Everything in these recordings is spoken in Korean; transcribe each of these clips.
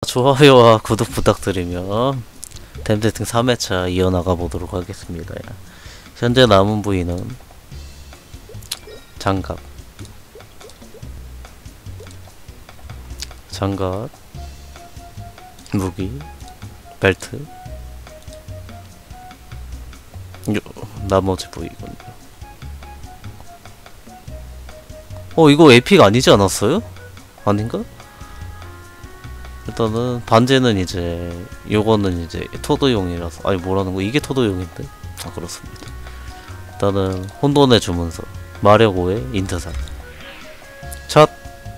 좋아요와 구독 부탁드리며 댐제팅 3회차 이어나가 보도록 하겠습니다. 현재 남은 부위는 장갑, 무기, 벨트, 나머지 부위군요. 이거 에픽 아니지 않았어요? 아닌가? 일단은 반지는 이제 요거는 이제 토도용이라서, 아니 뭐라는 거, 이게 토도용인데? 아, 그렇습니다. 일단은 혼돈의 주문서, 마력 5의 인트산 첫!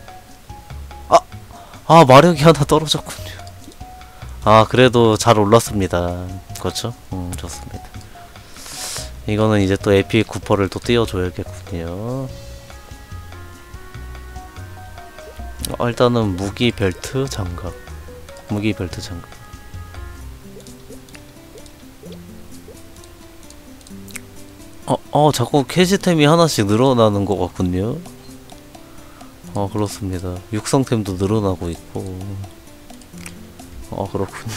마력이 하나 떨어졌군요. 그래도 잘 올랐습니다. 그렇죠? 좋습니다. 이거는 이제 또 에픽 쿠퍼를 또 띄워줘야겠군요. 일단은 무기, 벨트, 장갑. 무기, 벨트, 장갑. 자꾸 캐시템이 하나씩 늘어나는 것 같군요. 그렇습니다. 육성템도 늘어나고 있고. 그렇군요.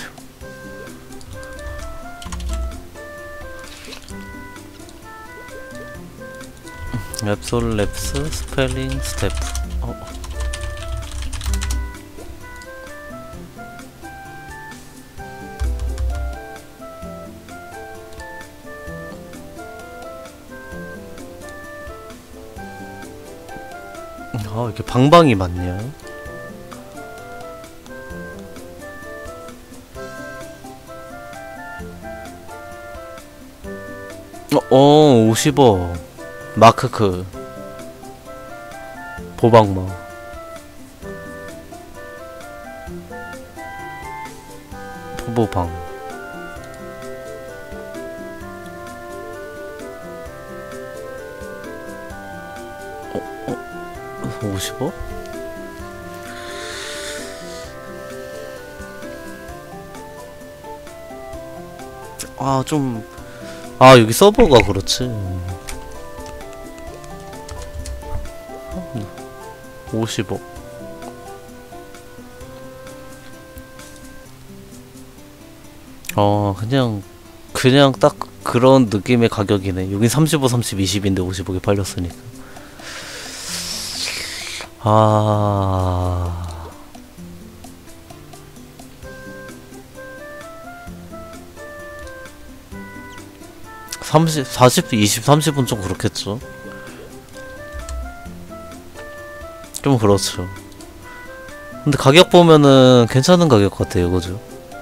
랩솔, 스펠링, 스태프. 이렇게 방방이 많냐? 50억 마크크 보방마 포보방 50억? 여기 서버가 그렇지. 50억. 그냥 딱 그런 느낌의 가격이네. 여긴 35, 30, 20인데 50억에 팔렸으니까. 40, 20, 30은 좀 그렇겠죠. 좀 그렇죠. 근데 가격 보면은 괜찮은 가격 같아요, 그죠?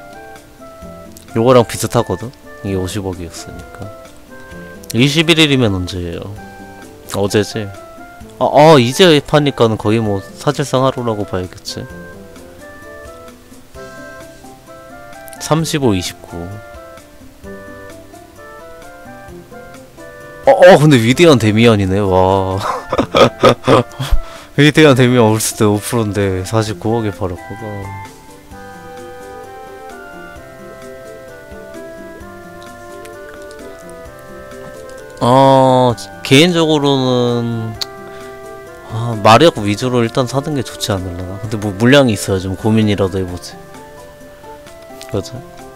요거랑 비슷하거든? 이게 50억이었으니까. 21일이면 언제예요? 어제지? 이제 파니까는 거의 뭐 사실상 하루라고 봐야겠지. 35, 29. 근데 위대한 데미안이네. 와. 위대한 데미안 올스때 5%인데 49억에 팔았구나. 개인적으로는 마력 위주로 일단 사는 게 좋지 않을라나. 근데 뭐 물량이 있어야 좀 고민이라도 해보지. 그죠?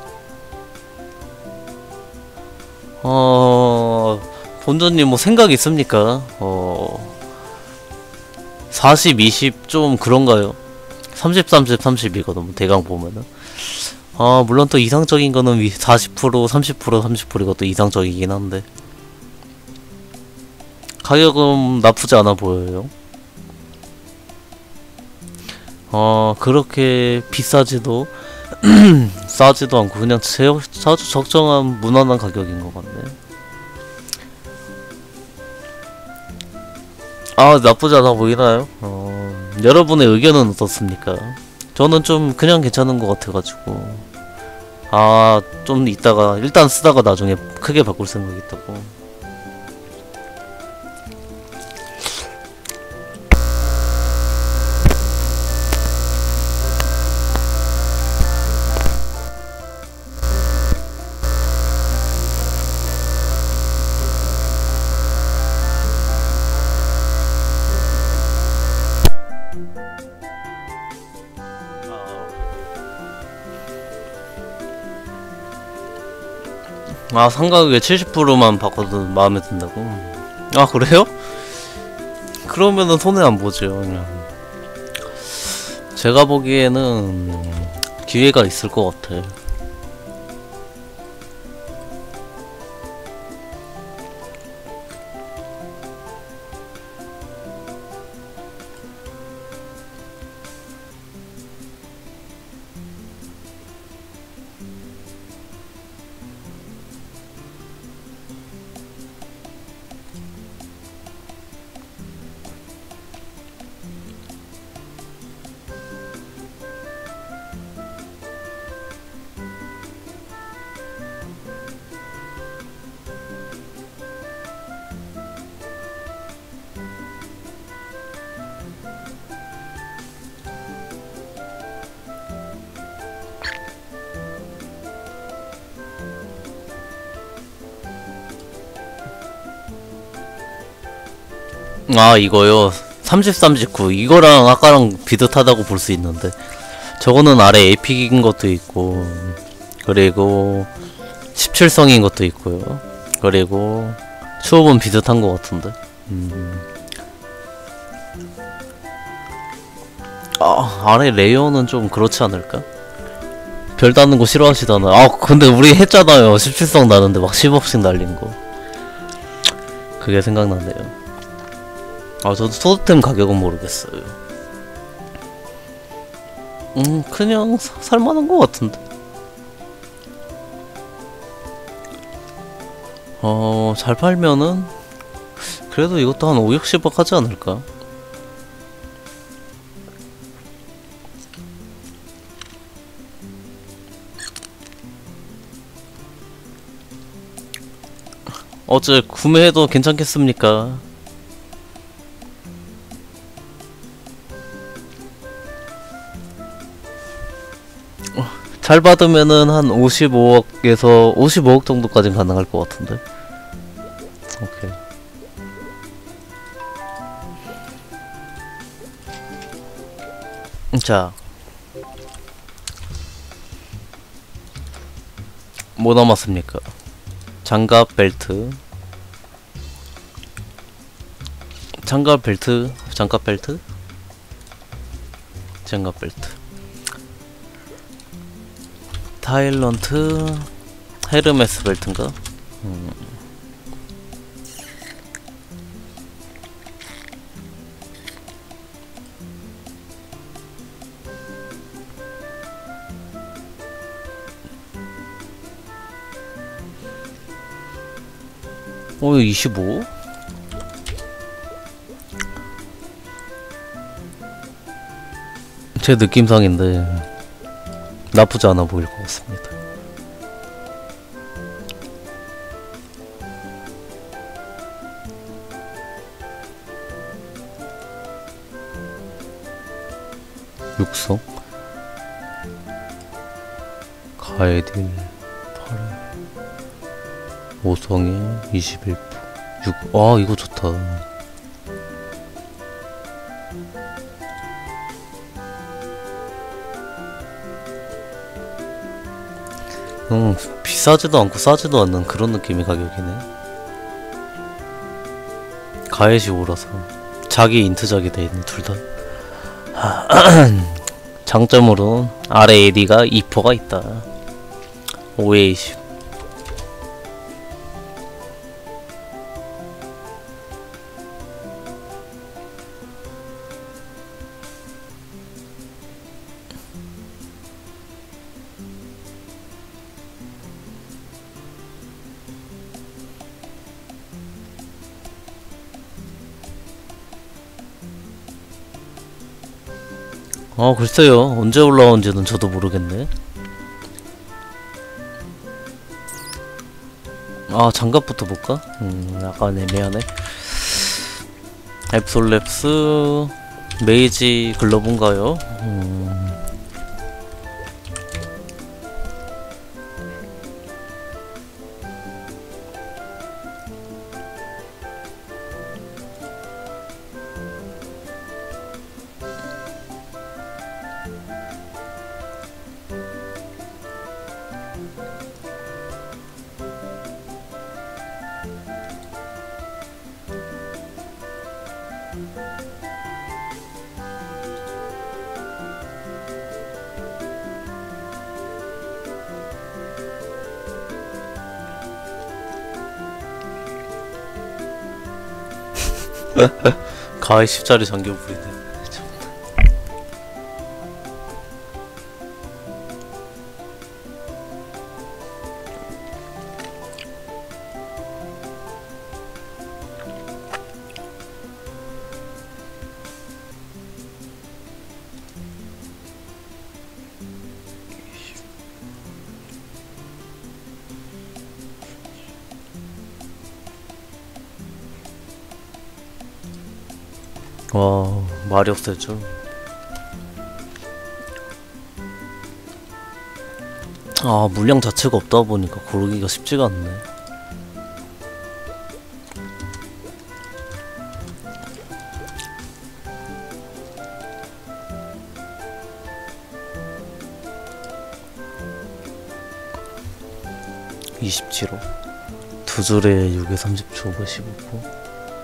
본전님 뭐 생각 있습니까? 40, 20 좀 그런가요? 30, 30, 30이거든 대강 보면은. 물론 또 이상적인 거는 40%, 30%, 30% 이것도 이상적이긴 한데 가격은 나쁘지 않아 보여요. 그렇게 비싸지도 싸지도 않고 그냥 아주 적정한 무난한 가격인 것 같네. 나쁘지 않아 보이나요? 여러분의 의견은 어떻습니까? 저는 좀 그냥 괜찮은 것 같아가지고 좀 이따가 일단 쓰다가 나중에 크게 바꿀 생각이 있다고. 아, 상가격에 70%만 바꿔도 마음에 든다고? 아, 그래요? 그러면은 손해 안 보죠, 그냥. 제가 보기에는 기회가 있을 것 같아. 아, 이거요. 30, 39. 이거랑 아까랑 비슷하다고 볼 수 있는데. 저거는 아래 에픽인 것도 있고, 그리고 17성인 것도 있고요. 그리고 추업은 비슷한 것 같은데. 아, 아래 레이어는 좀 그렇지 않을까? 별 닿는 거 싫어하시잖아. 아, 근데 우리 했잖아요. 17성 나는데 막 10억씩 날린 거. 그게 생각나네요. 아, 저도 소드템 가격은 모르겠어요. 그냥 살만한 것 같은데. 잘 팔면은 그래도 이것도 한 5, 60억 하지 않을까? 어제 구매해도 괜찮겠습니까? 잘 받으면은 한 55억에서 55억 정도까지는 가능할 것 같은데. 오케이. 자, 뭐 남았습니까? 장갑 벨트, 장갑 벨트, 장갑 벨트, 장갑 벨트. 타일런트 헤르메스 벨트인가? 이거 25? 제 느낌상인데 나쁘지 않아 보일 것 같습니다. 육성 가에딜 8회 5성에 21%. 6. 아, 이거 좋다. 비싸지도 않고 싸지도 않는 그런 느낌의 가격이네. 가엣이 오라서 자기 인트작이 돼있네, 둘다. 장점으로 아래 AD가 2%가 있다. 5에 20. 글쎄요. 언제 올라온지는 저도 모르겠네. 장갑부터 볼까? 약간 애매하네. 앱솔랩스 메이지 글러브인가요? 가위 10짜리 잠겨 부리네. 와, 말이 없어져. 아, 물량 자체가 없다 보니까 고르기가 쉽지가 않네. (27호) 두 줄에 6에 30초 15%.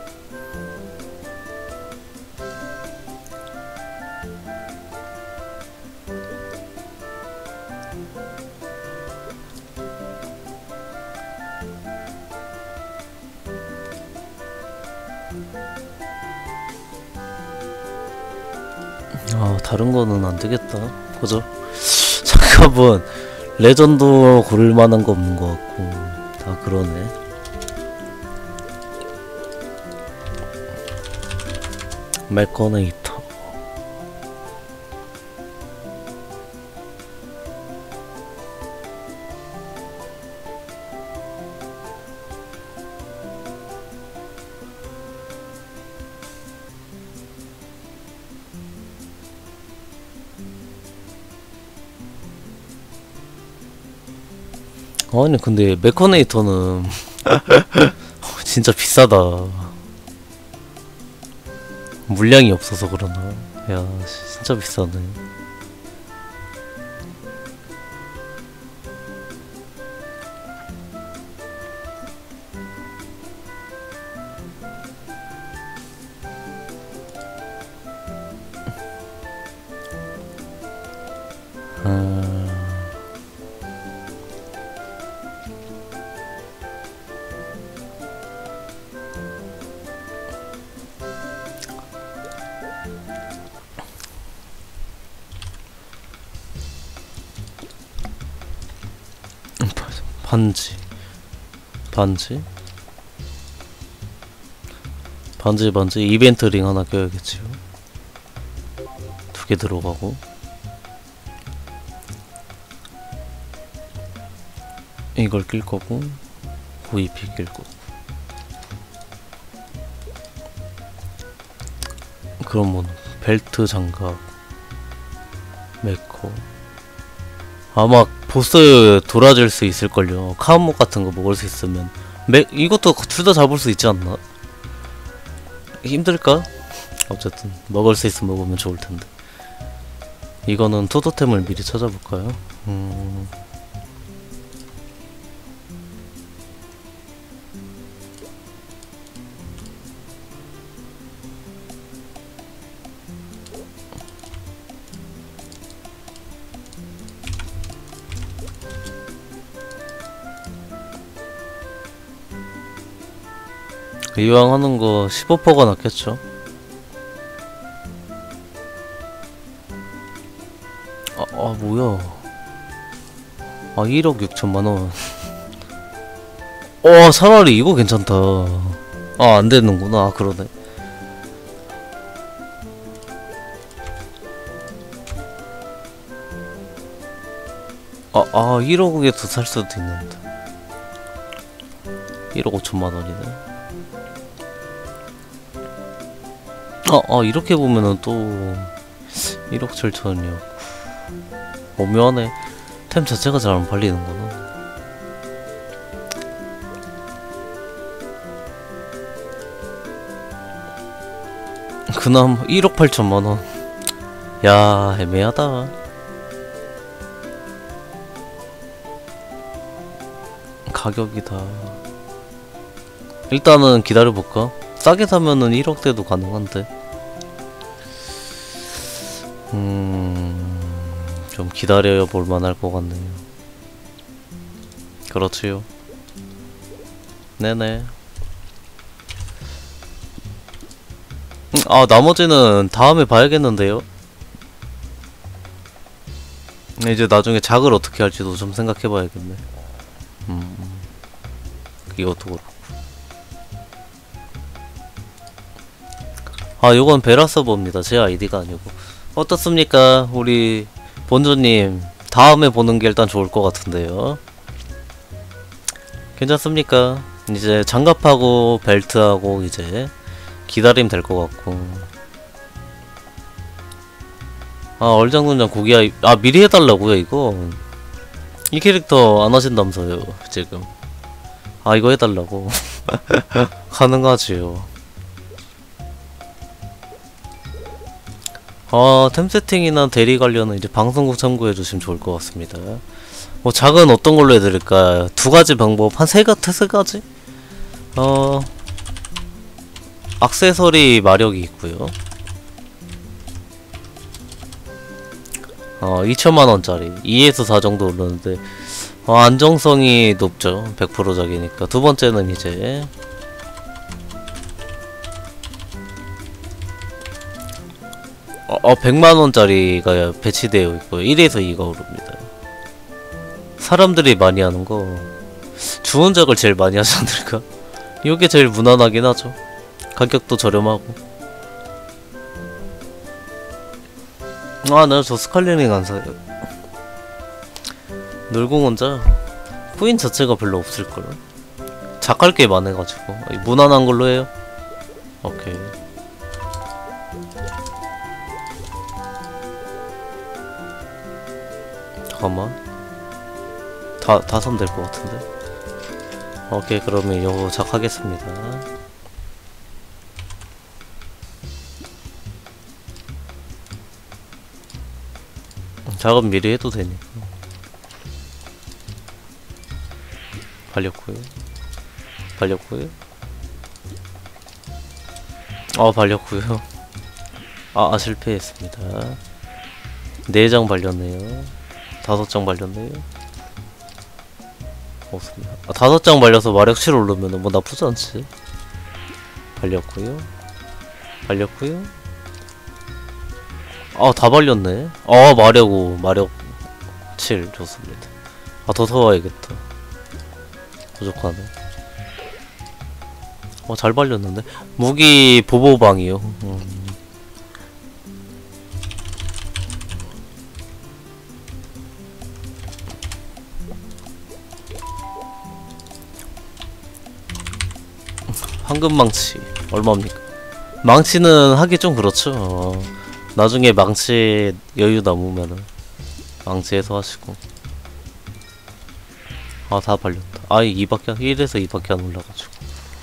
아, 다른 거는 안 되겠다. 그죠? 잠깐만, 레전드 고를 만한 거 없는 거 같고. 다 그러네. 메커네이터. 아니 근데 메커네이터는 진짜 비싸다. 물량이 없어서 그러나? 야, 진짜 비싸네. 반지 이벤트 링 하나 껴야겠지요. 두 개 들어가고 이걸 낄 거고 VP 낄 거고. 그럼 뭐 벨트 장갑 메커. 아마 보스 돌아줄 수 있을걸요. 카운목 같은 거 먹을 수 있으면 이것도 둘 다 잡을 수 있지 않나? 힘들까? 어쨌든 먹을 수 있으면 먹으면 좋을 텐데. 이거는 토토템을 미리 찾아볼까요? 이왕 하는 거 15%가 낫겠죠? 뭐야. 1억 6천만원. 차라리 이거 괜찮다. 안 되는구나. 그러네. 1억에도 살 수도 있는데. 1억 5천만원이네. 이렇게 보면은 또 1억 7천이요. 오묘하네. 템 자체가 잘 안 팔리는구나. 그나마 1억 8천만원. 야, 애매하다. 가격이다. 일단은 기다려볼까? 싸게 사면은 1억대도 가능한데. 좀 기다려 볼만 할 것 같네요. 그렇지요. 네네. 아, 나머지는 다음에 봐야겠는데요. 이제 나중에 작을 어떻게 할지도 좀 생각해봐야겠네. 이것도 그렇고. 아, 요건 베라 서버입니다. 제 아이디가 아니고. 어떻습니까? 우리 본주님, 다음에 보는 게 일단 좋을 것 같은데요. 괜찮습니까? 이제 장갑하고 벨트하고 이제 기다리면 될 것 같고. 아, 얼장군장 고기 미리 해달라고요 이거. 이 캐릭터 안 하신다면서요 지금. 아, 이거 해달라고. 가능하지요. 템 세팅이나 대리 관련은 이제 방송국 참고해주시면 좋을 것 같습니다. 뭐 작은 어떤 걸로 해드릴까요? 두 가지 방법, 한 세 가지? 액세서리 마력이 있고요. 2천만원짜리 2에서 4 정도 오르는데 안정성이 높죠. 100% 작이니까. 두 번째는 이제 100만원짜리가 배치되어 있고요. 1에서 2가 오릅니다. 사람들이 많이 하는 거 주원작을 제일 많이 하지 않을까? 이게 제일 무난하긴 하죠. 가격도 저렴하고. 나 저 스칼리링 안 사요. 놀공 혼자 코인 자체가 별로 없을걸. 작할 게 많아가지고 무난한 걸로 해요. 오케이. 잠깐만. 다 사면 될 것 같은데. 오케이, 그러면 요거 작하겠습니다. 작업 미리 해도 되니까. 발렸고요. 발렸고요. 실패했습니다. 4장 발렸네요. 5장 발렸네요. 없습니다. 5장 발려서 마력 7 오르면은 뭐 나쁘지 않지. 발렸고요. 다 발렸네. 마력 5, 마력 7 좋습니다. 더 사와야겠다. 부족하네. 잘 발렸는데. 무기 보보방이요. 황금망치 얼마입니까? 망치는 하기 좀 그렇죠. 나중에 망치 여유 남으면은 망치해서 하시고. 다 발렸다. 1에서 2밖에 안 올라가지고.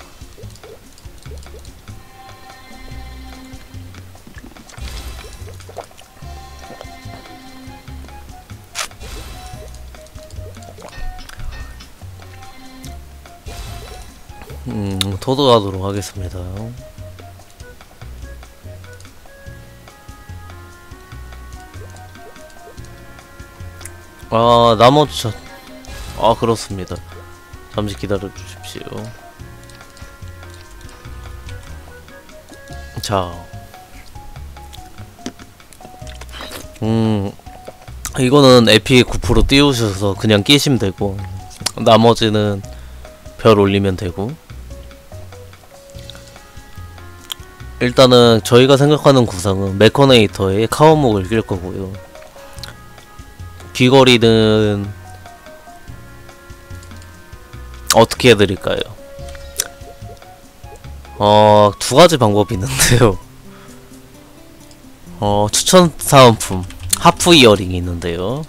도도하도록 하겠습니다. 나머지 그렇습니다. 잠시 기다려 주십시오. 자, 이거는 에픽 9% 띄우셔서 그냥 끼시면 되고, 나머지는 별 올리면 되고. 일단은 저희가 생각하는 구상은 메커네이터에 카오목을 낄 거고요. 귀걸이는 어떻게 해드릴까요? 두 가지 방법이 있는데요. 추천 사은품 하프 이어링이 있는데요.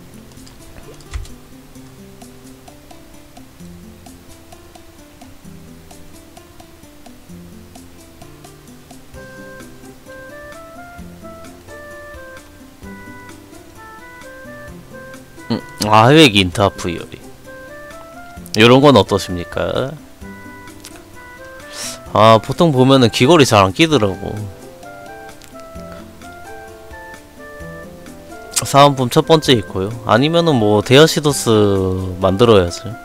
해외기 인트 하프 이어링 요런건 어떠십니까? 보통 보면은 귀걸이 잘 안 끼더라고. 사은품 첫 번째 있고요. 아니면은 뭐 데아시도스 만들어야지.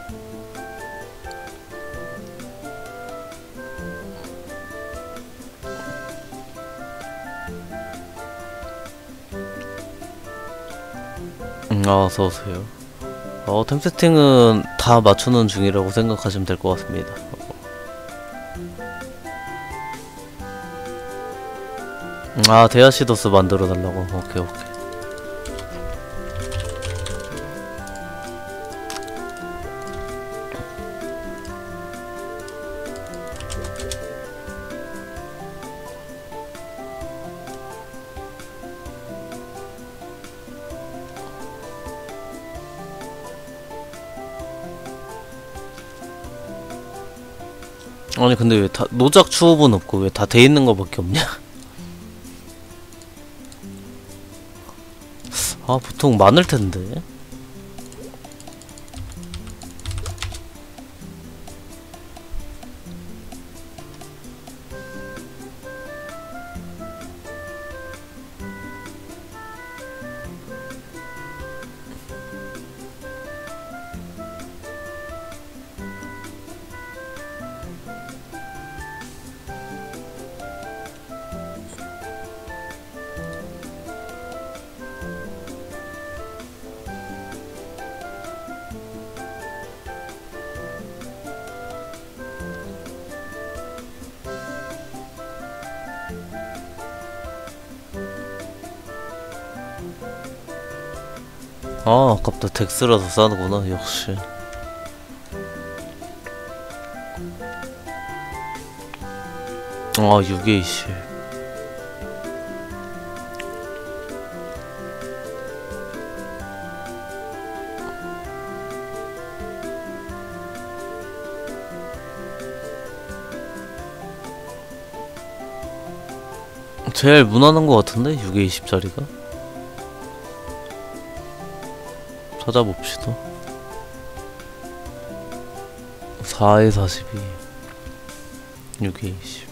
어서오세요. 템 세팅은 다 맞추는 중이라고 생각하시면 될 것 같습니다. 데아시도스 만들어달라고. 오케이. 아니 근데 왜 다 노작 추업은 없고 왜 다 돼있는 거밖에 없냐? 보통 많을텐데. 아깝다. 덱스라서 싸는구나. 역시. 아 6A10. 제일 무난한 것 같은데? 6A20짜리가? 찾아봅시다. 4에 42 6에 20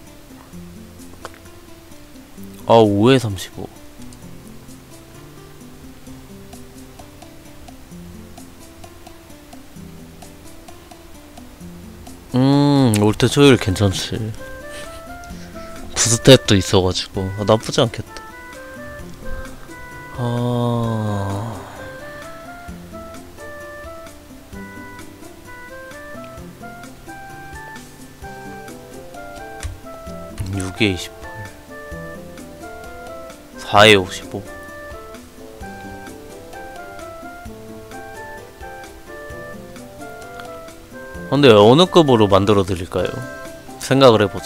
5에 35 올때 조율 괜찮지. 부스텝도 있어가지고 나쁘지 않겠다. 6에 28 4에 55 근데 어느 급으로 만들어 드릴까요? 생각을 해보자.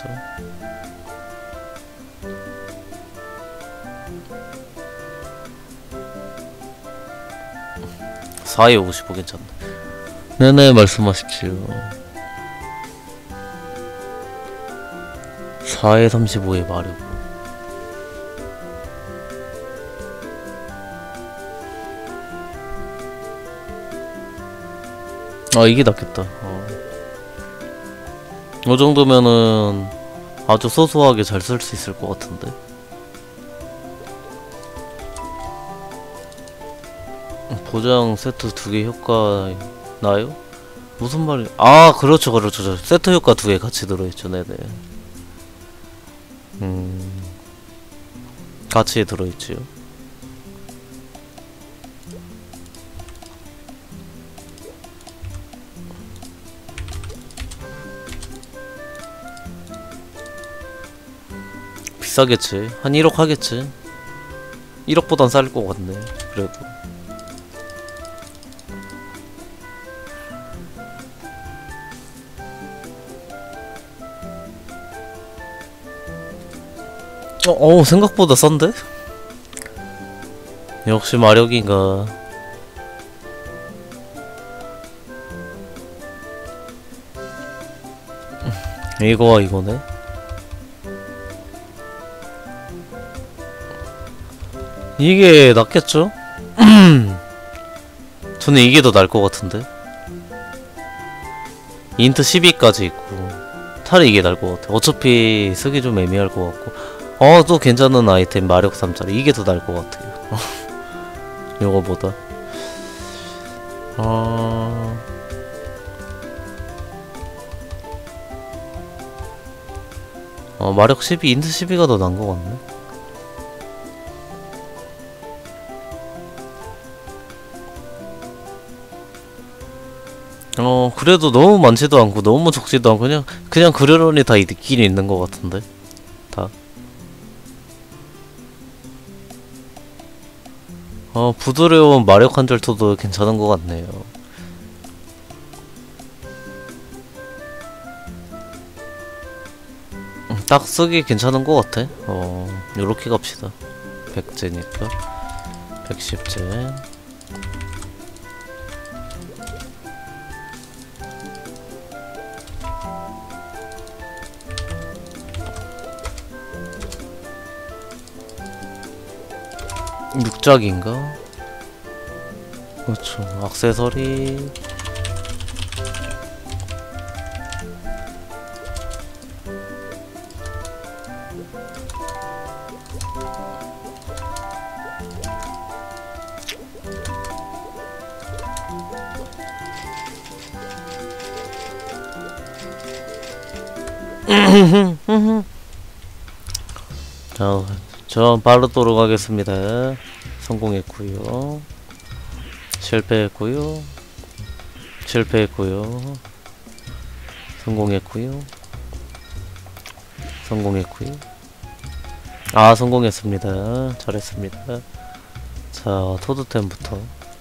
4에 55 괜찮네. 네네 말씀하십시오. 4에 35에 마력. 이게 낫겠다. 이 정도면은 아주 소소하게 잘 쓸 수 있을 것 같은데. 보장 세트 2개 효과 나요? 무슨 말이? 그렇죠. 세트 효과 2개 같이 들어있죠. 네네. 같이 들어있지요. 비싸겠지. 한 1억 하겠지. 1억보단 쌀 것 같네. 그래도 생각보다 싼데? 역시 마력인가. 이거와 이거네. 이게 낫겠죠? 저는 이게 더 나을 것 같은데. 인트 12까지 있고 탈이 이게 나을 것 같아. 어차피 쓰기 좀 애매할 것 같고. 또 괜찮은 아이템 마력 3짜리 이게 더 나을 것 같아요. 요거보다. 마력 12, 인트 12가 더 나은 것 같네. 그래도 너무 많지도 않고 너무 적지도 않고 그냥 그러려니 다 있긴 있는 것 같은데 다. 부드러운 마력 한절토도 괜찮은 것 같네요. 딱 쓰기 괜찮은 것 같아. 요렇게 갑시다. 100제니까 110제. 육작인가? 그렇죠. 액세서리. 자, 전 바르도록 하겠습니다. 성공했고요. 실패했고요. 실패했고요. 성공했고요. 성공했고요. 아, 성공했습니다. 잘했습니다. 자, 토드템부터.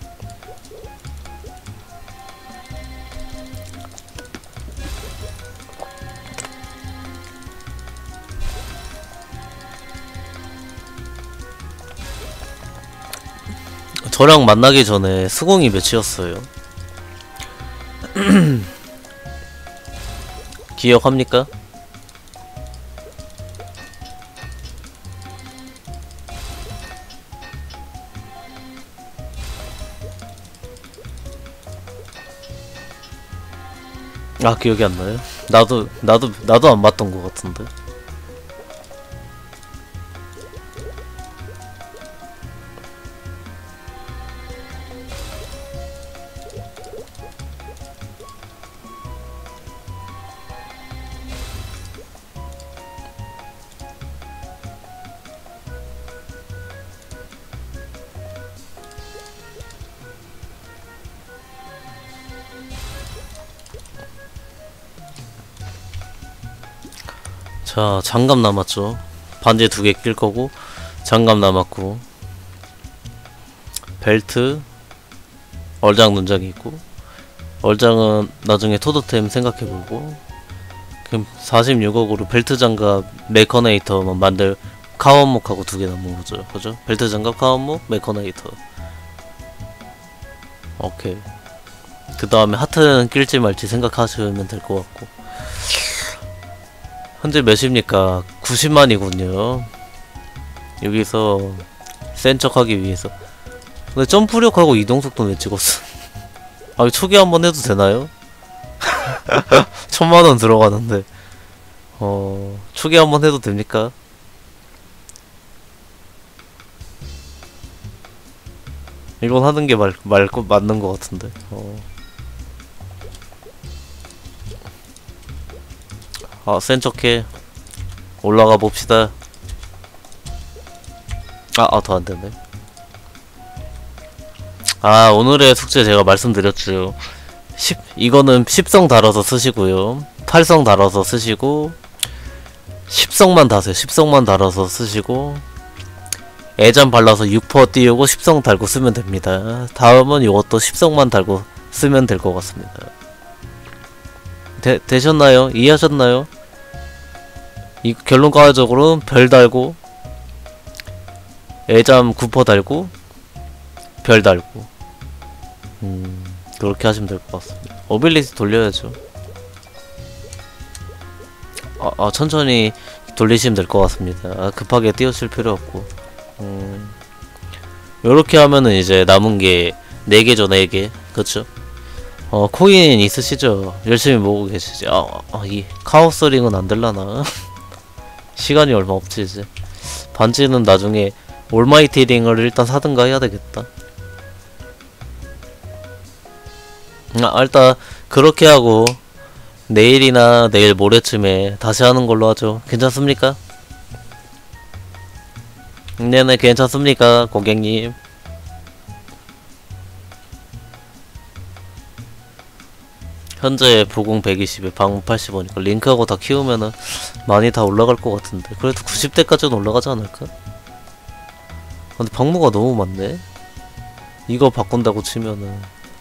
저랑 만나기 전에 수공이 몇이었어요? 기억합니까? 아, 기억이 안 나요? 나도 안 봤던 것 같은데. 자, 장갑 남았죠. 반지 2개 낄 거고, 장갑 남았고, 벨트, 얼장 눈장이 있고, 얼장은 나중에 토도템 생각해보고, 그럼 46억으로 벨트 장갑, 메커네이터만 카원목하고 2개 남은 거죠. 그죠? 벨트 장갑, 카원목, 메커네이터. 오케이. 그 다음에 하트는 낄지 말지 생각하시면 될 것 같고. 현재 몇입니까? 90만이군요. 여기서 센 척하기 위해서. 근데 점프력하고 이동속도는 왜 찍었어? 아, 초기 한번 해도 되나요? 1000만원 들어가는데. 초기 한번 해도 됩니까? 이건 하는 게 맞는 것 같은데. 센 척해. 올라가 봅시다. 더 안 되네. 오늘의 숙제 제가 말씀드렸죠. 이거는 10성 달아서 쓰시고요. 8성 달아서 쓰시고, 10성만 다세요. 10성만 달아서 쓰시고, 애잠 발라서 6% 띄우고 10성 달고 쓰면 됩니다. 다음은 이것도 10성만 달고 쓰면 될 것 같습니다. 되셨나요? 이해하셨나요? 이 결론가적으로는 별 달고 애잠 9% 달고 별 달고 그렇게 하시면 될 것 같습니다. 어빌리티 돌려야죠. 천천히 돌리시면 될 것 같습니다. 급하게 띄우실 필요 없고. 요렇게 하면은 이제 남은 게 4개죠, 4개. 그쵸? 코인 있으시죠? 열심히 모으고 계시죠? 이 카오스링은 안 될라나? 시간이 얼마 없지, 이제. 반지는 나중에 올마이티 링을 일단 사든가 해야 되겠다. 일단, 그렇게 하고, 내일이나 내일 모레쯤에 다시 하는 걸로 하죠. 괜찮습니까? 네네, 괜찮습니까, 고객님? 현재 보공 120에 방어 85니까 링크하고 다 키우면은 많이 다 올라갈 것 같은데 그래도 90대까지는 올라가지 않을까? 근데 방무가 너무 많네? 이거 바꾼다고 치면은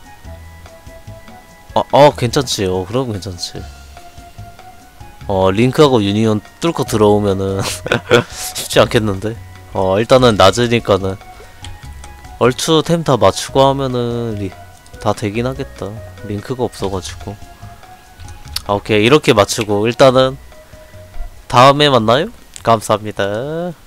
괜찮지. 그럼 괜찮지. 링크하고 유니온 뚫고 들어오면은 쉽지 않겠는데? 일단은 낮으니까는 얼추 템 다 맞추고 하면은 다 되긴 하겠다. 링크가 없어가지고. 오케이. 이렇게 맞추고 일단은 다음에 만나요. 감사합니다.